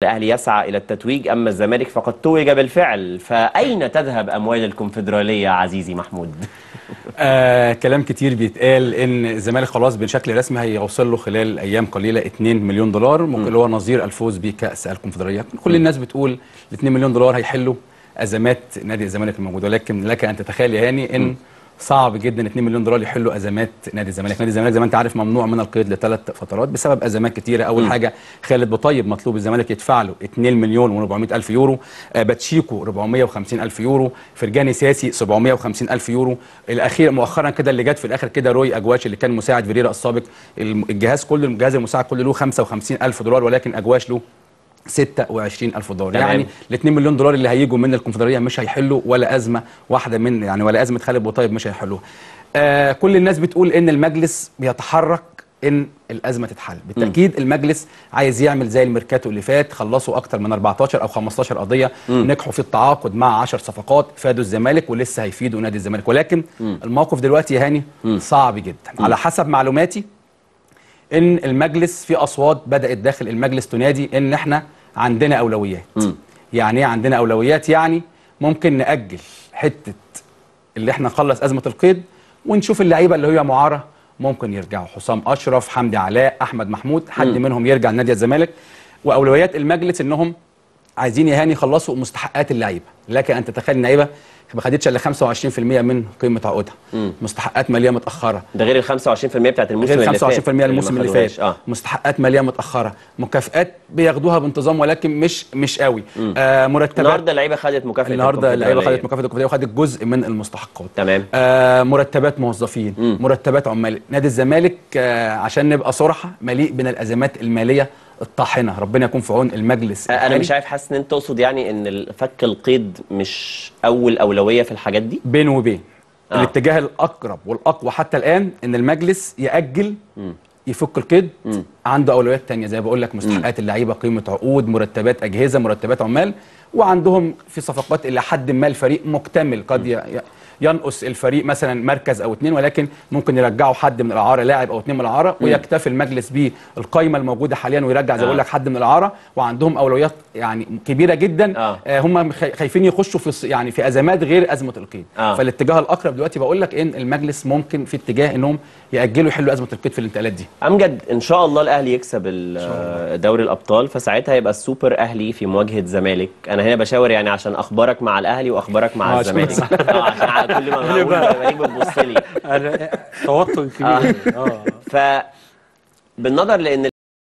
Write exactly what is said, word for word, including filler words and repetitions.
الاهلي يسعى الى التتويج، اما الزمالك فقد توج بالفعل. فاين تذهب اموال الكونفدراليه عزيزي محمود؟ آه كلام كتير بيتقال ان الزمالك خلاص بشكل رسمي هيوصل له خلال ايام قليله اتنين مليون دولار، ممكن اللي هو نظير الفوز بكاس الكونفدراليه. كل الناس بتقول ال اتنين مليون دولار هيحلوا ازمات نادي الزمالك الموجوده، ولكن لك ان تتخيل يا هاني ان م. صعب جدا اتنين مليون دولار يحلوا ازمات نادي الزمالك. نادي الزمالك زي ما انت عارف ممنوع من القيد لثلاث فترات بسبب ازمات كتيره. اول م. حاجه خالد بطيب مطلوب الزمالك يدفع له اتنين مليون واربعمائة الف يورو، آه باتشيكو اربعمائة وخمسين الف يورو، فرجاني ساسي سبعمائة وخمسين الف يورو، الاخير مؤخرا كده اللي جت في الاخر كده روي اجواش اللي كان مساعد فيريرا السابق، الجهاز كله الجهاز المساعد كله له خمسة وخمسين الف دولار، ولكن اجواش له ستة وعشرين الف دولار. تمام. يعني ال اتنين مليون دولار اللي هيجوا من الكونفدراليه مش هيحلوا ولا ازمه واحده من يعني ولا ازمه خالد بطيب مش هيحلوها. آه كل الناس بتقول ان المجلس بيتحرك ان الازمه تتحل. بالتاكيد م. المجلس عايز يعمل زي الميركاتو اللي فات، خلصوا اكتر من اربعتاشر او خمستاشر قضيه، م. نجحوا في التعاقد مع عشر صفقات فادوا الزمالك ولسه هيفيدوا نادي الزمالك، ولكن م. الموقف دلوقتي يا هاني م. صعب جدا. م. على حسب معلوماتي ان المجلس في اصوات بدات داخل المجلس تنادي ان احنا عندنا اولويات. م. يعني ايه عندنا اولويات؟ يعني ممكن ناجل حته اللي احنا نخلص ازمه القيد ونشوف اللعيبه اللي هي معاره ممكن يرجعوا، حسام اشرف، حمدي علاء، احمد محمود، حد م. منهم يرجع لنادي الزمالك. واولويات المجلس انهم عايزين يا هاني يخلصوا مستحقات اللعيبه، لكن انت تتخيل اللعيبه ما خدتش الا خمسة وعشرين في المية من قيمه عقودها، مستحقات ماليه متاخره، ده غير ال خمسة وعشرين في المية بتاعت الموسم اللي فات، غير خمسة وعشرين في المية الموسم اللي فات، آه. مستحقات ماليه متاخره، مكافئات بياخدوها بانتظام ولكن مش مش قوي، آه مرتبات. النهارده اللعيبه خدت مكافاه، النهارده اللعيبه خدت مكافاه الكونفدراليه وخدت جزء من المستحقات. تمام. آه مرتبات موظفين، مم. مرتبات عمال. نادي الزمالك آه عشان نبقى صراحه مليء من الازمات الماليه الطاحنه، ربنا يكون في عون المجلس. انا مش عارف، حاسس ان انت تقصد يعني ان فك القيد مش اول اولويه في الحاجات دي؟ بين وبين آه. الاتجاه الاقرب والاقوى حتى الان ان المجلس ياجل م. يفك القيد، م. عنده اولويات ثانيه زي بقول لك مستحقات اللعيبه، قيمه عقود، مرتبات اجهزه، مرتبات عمال، وعندهم في صفقات الى حد ما الفريق مكتمل، قد م. ينقص الفريق مثلا مركز او اثنين ولكن ممكن يرجعوا حد من الاعاره، لاعب او اثنين من الاعاره، ويكتفي المجلس بالقائمه الموجوده حاليا ويرجع زي ما بقول لك حد من الاعاره. وعندهم اولويات يعني كبيره جدا. آه. آه هم خايفين يخشوا في يعني في ازمات غير ازمه القيد. آه. فالاتجاه الاقرب دلوقتي بقول لك ان المجلس ممكن في اتجاه انهم ياجلوا يحلوا ازمه القيد في الانتقالات دي. امجد، ان شاء الله الاهلي يكسب دوري الابطال، فساعتها يبقى السوبر اهلي في مواجهه زمالك. انا هنا بشاور يعني عشان اخبارك مع الاهلي واخبارك مع الزمالك، اه عشان كل ما بقول بلاقيك بتبص لي توتر كبير. اه ف بالنظر لان